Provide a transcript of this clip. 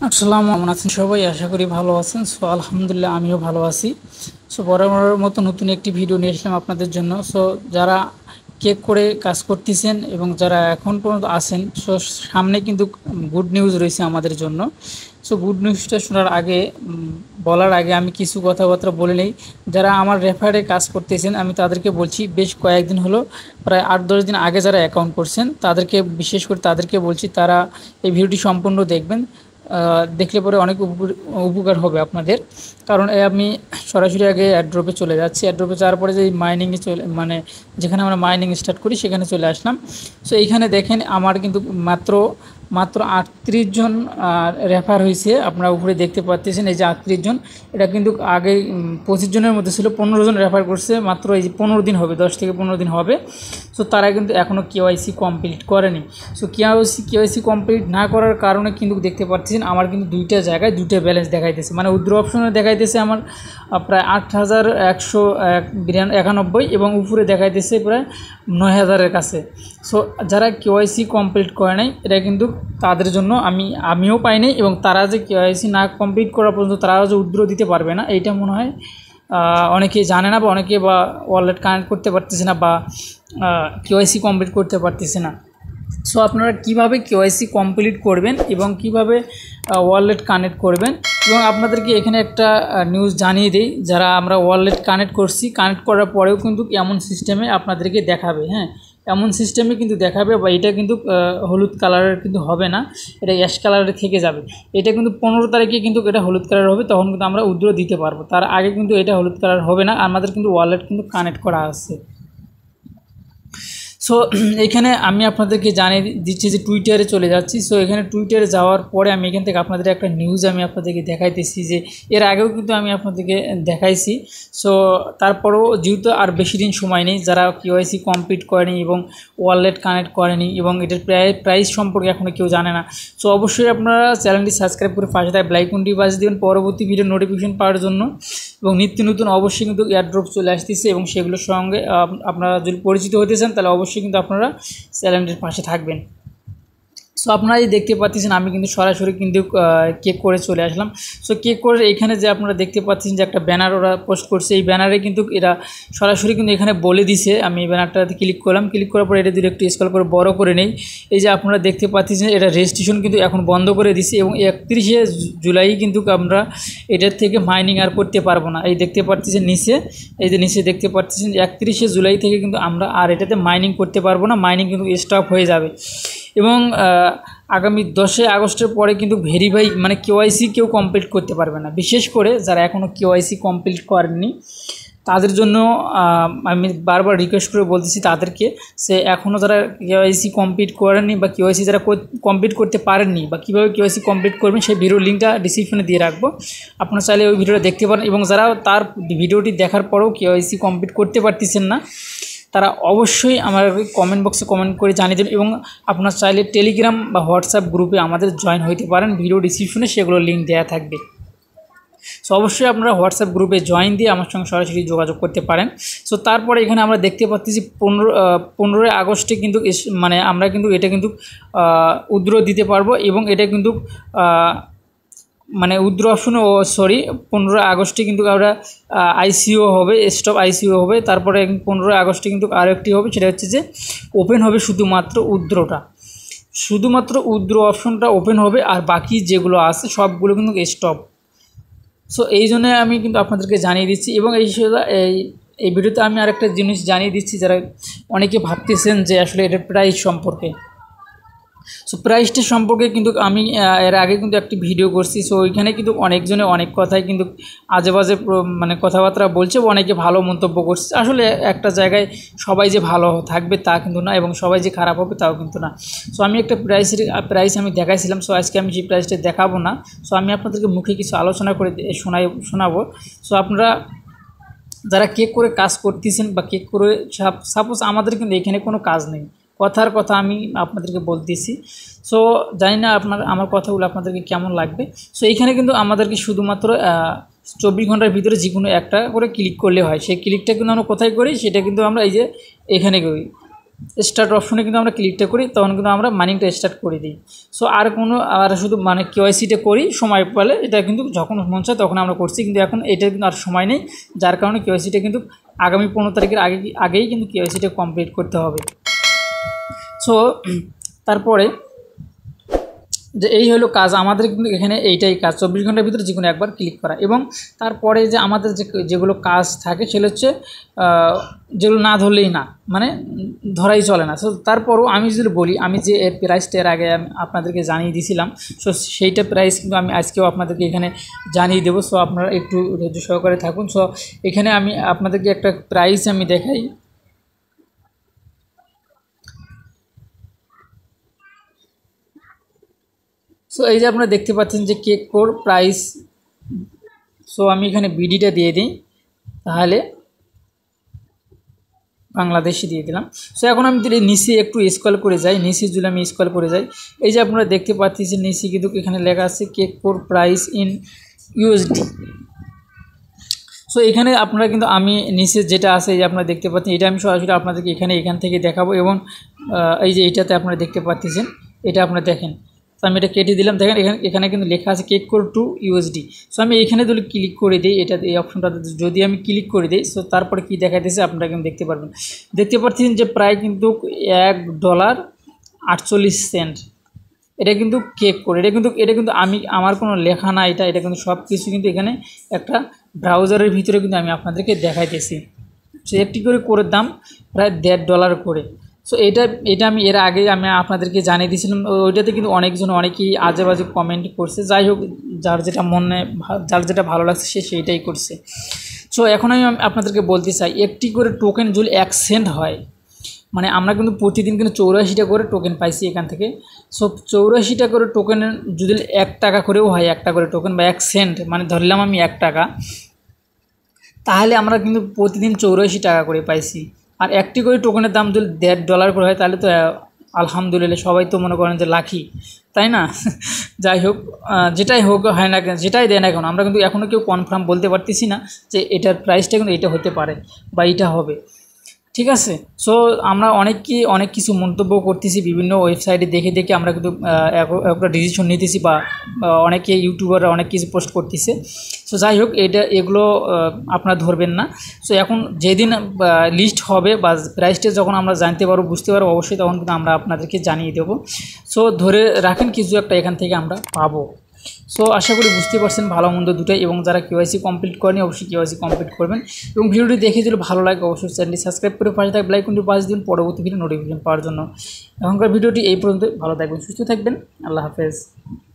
আসসালামু কেমন আছেন সবাই? আশা করি ভালো আছেন। আলহামদুলিল্লাহ আমিও ভালো আছি। বরাবরের মতো নতুন একটি ভিডিও নিয়ে এসলাম আপনাদের জন্য। যারা কেক করে কাজ করতেছেন এবং যারা এখন পর্যন্ত আছেন, সামনে কিন্তু গুড নিউজ রয়েছে আমাদের জন্য। গুড নিউজটা শোনার আগে বলার আগে আমি কিছু কথাবার্তা বলে নেই। যারা আমার রেফারে কাজ করতেছেন আমি তাদেরকে বলছি, বেশ কয়েকদিন হলো, প্রায় 8-10 দিন আগে যারা অ্যাকাউন্ট করছেন তাদেরকে, বিশেষ করে তাদেরকে বলছি, তারা এই ভিডিওটি সম্পূর্ণ দেখবেন। দেখলে পরে অনেক উপকার হবে আপনাদের। কারণ আমি সরাসরি আগে অ্যাড্রপে চলে যাচ্ছি। অ্যাড্রপে যাওয়ার পরে যে মাইনিংয়ে মানে যেখানে আমরা মাইনিং স্টার্ট করি সেখানে চলে আসলাম। এইখানে দেখেন আমার কিন্তু মাত্র 38 জন রেফার হয়েছে। আপনারা উপরে দেখতে পাচ্ছেন এই যে 38 জন। এটা কিন্তু আগে 25 জনের মধ্যে ছিল, 15 জন রেফার করছে মাত্র। এই যে 15 দিন হবে, 10 থেকে 15 দিন হবে। তারা কিন্তু এখনও কেওয়াইসি কমপ্লিট করেনি। কেওয়াইসি কমপ্লিট না করার কারণে কিন্তু দেখতে পাচ্ছেন আমার কিন্তু দুইটা জায়গায় দুইটা ব্যালেন্স দেখাইতেছে। মানে উইথড্র অপশনে দেখাইতেছে আমার প্রায় 8191 এবং উপরে দেখাইতেছে প্রায় 9000-এর কাছে। যারা কেওয়াইসি কমপ্লিট করে নাই, এটা কিন্তু তাদের জন্য আমিও পাইনি, এবং তারা যে কেওয়াইসি না কমপ্লিট করা পর্যন্ত তারা যে উইথড্র দিতে পারবে না, এইটা মনে হয় অনেকে জানে না, বা অনেকে বা ওয়ালেট কানেক্ট করতে পারতেছে না, বা কেওয়াইসি কমপ্লিট করতে পারতেছে না। আপনারা কিভাবে কেওয়াইসি কমপ্লিট করবেন এবং কিভাবে ওয়ালেট কানেক্ট করবেন, এবং আপনাদেরকে এখানে একটা নিউজ জানিয়ে দিই। যারা আমরা ওয়ালেট কানেক্ট করছি, কানেক্ট করার পরেও কিন্তু এমন সিস্টেমে আপনাদেরকে দেখাবে। হ্যাঁ, এমন সিস্টেমে কিন্তু দেখাবে, বা এটা কিন্তু হলুদ কালারের কিন্তু হবে না, এটা অ্যাশ কালারের থেকে যাবে। এটা কিন্তু 15 তারিখে কিন্তু এটা হলুদ কালার হবে, তখন কিন্তু আমরা উইথড্র দিতে পারবো। তার আগে কিন্তু এটা হলুদ কালার হবে না। আমাদের কিন্তু ওয়ালেট কিন্তু কানেক্ট করা আছে। এখানে আমি আপনাদেরকে জানিয়ে দিচ্ছি যে টুইটারে চলে যাচ্ছি। এখানে টুইটারে যাওয়ার পরে আমি এখান থেকে আপনাদের একটা নিউজ আমি আপনাদেরকে দেখাইতেছি, যে এর আগেও কিন্তু আমি আপনাদেরকে দেখাইছি। তারপরেও যেহেতু আর বেশি দিন সময় নেই, যারা কেওয়াইসি কমপ্লিট করেনি এবং ওয়ালেট কানেক্ট করেনি এবং এটার প্রাইস সম্পর্কে এখনও কেউ জানে না, অবশ্যই আপনারা চ্যানেলটি সাবস্ক্রাইব করে পাশে থাকা বেল আইকনটি বাজিয়ে দেবেন পরবর্তী ভিডিও নোটিফিকেশন পাওয়ার জন্য। এবং নিত্য নতুন অবশ্যই কিন্তু এয়ারড্রপ চলে আসতেছে, এবং সেগুলোর সঙ্গে আপনারা যদি পরিচিত হতে চান তাহলে অবশ্যই কিন্তু আপনারা চ্যানেলটির পাশে থাকবেন। আপনারা এই দেখতে পাচ্ছেন আমি কিন্তু সরাসরি কিন্তু কেক করে চলে আসলাম। কেক করে এখানে যে আপনারা দেখতে পাচ্ছেন যে একটা ব্যানার ওরা পোস্ট করছে, এই ব্যানারে কিন্তু এরা সরাসরি কিন্তু এখানে বলে দিছে। আমি এই ব্যানারটাতে ক্লিক করলাম, ক্লিক করার পর এটা যদি একটু স্ক্রল করে বড় করে নেই, এই যে আপনারা দেখতে পাচ্ছেন এটা রেজিস্ট্রেশন কিন্তু এখন বন্ধ করে দিছে, এবং 31শে জুলাই কিন্তু আমরা এটার থেকে মাইনিং আর করতে পারবো না। এই দেখতে পাচ্ছেন নিচে, এই যে নিচে দেখতে পাচ্ছেন 31শে জুলাই থেকে কিন্তু আমরা আর এটাতে মাইনিং করতে পারবো না, মাইনিং কিন্তু স্টপ হয়ে যাবে। এবং আগামী 10 আগস্টের পরে কিন্তু ভেরিফাই মানে কেওয়াইসি কেউ কমপ্লিট করতে পারবে না। বিশেষ করে যারা এখনও কেওয়াইসি কমপ্লিট করেননি তাদের জন্য আমি বারবার রিকোয়েস্ট করে বলতেছি তাদেরকে, এখনও যারা কেওয়াইসি কমপ্লিট করেননি বা কেওয়াইসি যারা কমপ্লিট করতে পারেননি বা কীভাবে কেওয়াইসি কমপ্লিট করবেন, সেই ভিডিওর লিঙ্কটা ডিসক্রিপশনে দিয়ে রাখবো। আপনারা চাইলে ওই ভিডিওটা দেখতে পারেন, এবং যারা তার ভিডিওটি দেখার পরেও কেওয়াইসি কমপ্লিট করতে পারতেছেন না, তারা অবশ্যই আমার কমেন্ট বক্সে কমেন্ট করে জানিয়ে দেবেন। এবং আপনারা চাইলে টেলিগ্রাম বা হোয়াটসঅ্যাপ গ্রুপে আমাদের জয়েন হতে পারেন, ভিডিও ডিসক্রিপশনে সেগুলোর লিঙ্ক দেওয়া থাকবে। অবশ্যই আপনারা হোয়াটসঅ্যাপ গ্রুপে জয়েন দিয়ে আমার সঙ্গে সরাসরি যোগাযোগ করতে পারেন। তারপরে এখানে আমরা দেখতে পাচ্ছি 15 আগস্টে কিন্তু মানে আমরা কিন্তু এটা কিন্তু উইথড্র দিতে পারবো, এবং এটা কিন্তু মানে উইথড্র অপশন 15 আগস্টে কিন্তু আমরা আইসিও হবে, স্টপ আইসিও হবে। তারপরে 15 আগস্টে কিন্তু আরও একটি হবে, সেটা হচ্ছে যে ওপেন হবে শুধুমাত্র উইথড্রটা, শুধুমাত্র উইথড্র অপশনটা ওপেন হবে, আর বাকি যেগুলো আছে সবগুলো কিন্তু স্টপ। এই জন্য আমি কিন্তু আপনাদেরকে জানিয়ে দিচ্ছি। এবং এই ভিডিওতে আমি আরেকটা জিনিস জানিয়ে দিচ্ছি, যারা অনেকে ভাবতেছেন যে আসলে এটার প্রাইস সম্পর্কে। প্রাইসটা সম্পর্কে কিন্তু আমি এর আগে কিন্তু একটি ভিডিও করছি। ওইখানে কিন্তু অনেকজনে অনেক কথাই কিন্তু আজেবাজে মানে কথাবার্তা বলছে, অনেকে ভালো মন্তব্য করছে। আসলে একটা জায়গায় সবাই যে ভালো থাকবে তা কিন্তু না, এবং সবাই যে খারাপ হবে তাও কিন্তু না। আমি একটা প্রাইস আমি দেখাইছিলাম। আজকে আমি সেই প্রাইসটা দেখাবো না। আমি আপনাদেরকে মুখে কিছু আলোচনা করে শোনাবো। আপনারা যারা কেক করে কাজ করতেছেন বা কেক করে, সাপোজ আমাদের কিন্তু এখানে কোনো কাজ নেই, কথার কথা আমি আপনাদেরকে বলতেছি। জানি না আমার কথাগুলো আপনাদেরকে কেমন লাগবে। এইখানে কিন্তু আমাদেরকে শুধুমাত্র 24 ঘন্টার ভিতরে যে কোনো একটা করে ক্লিক করলে হয়। সেই ক্লিকটা কিন্তু আমরা কোথায় করি, সেটা কিন্তু আমরা এই যে এখানে করি, স্টার্ট অপশনে কিন্তু আমরা ক্লিকটা করি, তখন কিন্তু আমরা মাইনিংটা স্টার্ট করে দিই। সো আর শুধু মানে কেওয়াইসিটা করি সময় পেলে, এটা কিন্তু যখন মন চায় তখন আমরা করছি, কিন্তু এখন এটা কিন্তু আর সময় নেই, যার কারণে কেওয়াইসিটা কিন্তু আগামী 15 তারিখের আগেই কিন্তু কেওয়াইসিটা কমপ্লিট করতে হবে। সো তারপরে যে এই হলো কাজ আমাদের, কিন্তু এখানে এইটাই কাজ 24 ঘন্টার ভিতরে যে কোনো একবার ক্লিক করা। এবং তারপরে যে আমাদের যেগুলো কাজ থাকে সেগুলো হচ্ছে যেগুলো না ধরলেই না, মানে ধরাই চলে না। সো তারপরও আমি যদি বলি, আমি যে এর প্রাইসটা এর আগে আমি আপনাদেরকে জানিয়ে দিয়েছিলাম, সো সেইটা প্রাইস কিন্তু আমি আজকেও আপনাদেরকে এখানে জানিয়ে দেবো। সো আপনারা একটু ধৈর্য সহকারে থাকুন। সো এখানে আমি আপনাদেরকে একটা প্রাইস আমি দেখাই। সো এই যে আপনারা দেখতে পাচ্ছেন যে কেক কোর প্রাইস। সো আমি এখানে বিডিটা দিয়ে দিই, তাহলে বাংলাদেশি দিয়ে দিলাম। সো এখন আমি যদি নিচে একটু স্ক্রল করে যাই, নিচে যদি আমি স্ক্রল করে যাই, এই যে আপনারা দেখতে পাচ্ছেন নিচে কিন্তু এখানে লেখা আছে cake core price in USD. So এখানে আপনারা কিন্তু আমি নিচে যেটা আছে এই যে আপনারা দেখতে পাচ্ছেন, এটা আমি সরাসরি আপনাদেরকে এখান থেকে দেখাবো। এবং এই যে এইটাতে আপনারা দেখতে পাচ্ছেন, এটা আপনারা দেখেন। তো আমি এটা কেটে দিলাম, দেখেন এখানে কিন্তু লেখা আছে cake core two USD. So আমি এখানে যদি ক্লিক করে দিই, এটা এই অপশনটাতে যদি আমি ক্লিক করে দিই, সো তারপরে কী দেখাইতেছে আপনারা কিন্তু দেখতে পারবেন। দেখতে পাচ্ছেন যে প্রায় কিন্তু $1.48। এটা কিন্তু কেক কোড, এটা কিন্তু আমার কোনো লেখা না, এটা কিন্তু সব কিছু কিন্তু এখানে একটা ব্রাউজারের ভিতরে কিন্তু আমি আপনাদেরকে দেখাইতেছি। সো একটি করে কোরের দাম প্রায় $1.50 করে। সো এটা আমি এর আগে আমি আপনাদেরকে জানিয়ে দিয়েছিলাম। ওইটাতে কিন্তু অনেকেই আজে বাজে কমেন্ট করছে। যাই হোক, যার যেটা ভালো লাগছে সে সেইটাই করছে। সো এখন আমি আপনাদেরকে বলতে চাই, একটি করে টোকেন যদি 1 সেন্ট হয়, মানে আমরা কিন্তু প্রতিদিন কিন্তু 84টা করে টোকেন পাইছি এখান থেকে। সো 84টা করে টোকেন যদি 1 টাকা করেও হয়, একটা করে টোকেন বা 1 সেন্ট, মানে ধরলাম আমি 1 টাকা, তাহলে আমরা কিন্তু প্রতিদিন 84 টাকা করে পাইছি। আর একটি করে টোকেনের দাম যদি $1.50 করে হয়, তাহলে তো আলহামদুলিল্লাহ, সবাই তো মনে করেন যে লাকি, তাই না? যাই হোক, যেটাই হোক হয় না কেন, যেটাই দেয় না কেন, আমরা কিন্তু এখনও কেউ কনফার্ম বলতে পারতেছি না যে এটার প্রাইসটা কিন্তু এটা হতে পারে বা এটা হবে, ঠিক আছে? সো আমরা অনেক কিছু মন্তব্য করতেছি বিভিন্ন ওয়েবসাইটে দেখে আমরা কিন্তু একটা ডিসিশন নিতেছি, বা অনেকে ইউটিউবাররা অনেক কিছু পোস্ট করতেছে। সো যাই হোক, এগুলো আপনারা ধরবেন না। সো এখন যেদিন লিস্ট হবে বা প্রাইসটা যখন আমরা জানতে পারবো, বুঝতে পারবো, অবশ্যই তখন কিন্তু আমরা আপনাদেরকে জানিয়ে দেবো। সো ধরে রাখেন কিছু একটা এখান থেকে আমরা পাবো। সো আশা করি বুঝতে পারছেন ভালো মন্দ দুটাই। এবং যারা কেওয়াইসি কমপ্লিট করেনি, অবশ্যই কেওয়াইসি কমপ্লিট করবেন। এবং ভিডিওটি দেখে যদি ভালো লাগে, অবশ্যই চ্যানেলটি সাবস্ক্রাইব করে পাশে থাকবে লাইক বাটনটি বাজিয়ে দিন পরবর্তী ভিডিও নোটিফিকেশন পাওয়ার জন্য। এখনকার ভিডিওটি এই পর্যন্ত। ভালো থাকবেন, সুস্থ থাকবেন, আল্লাহ হাফেজ।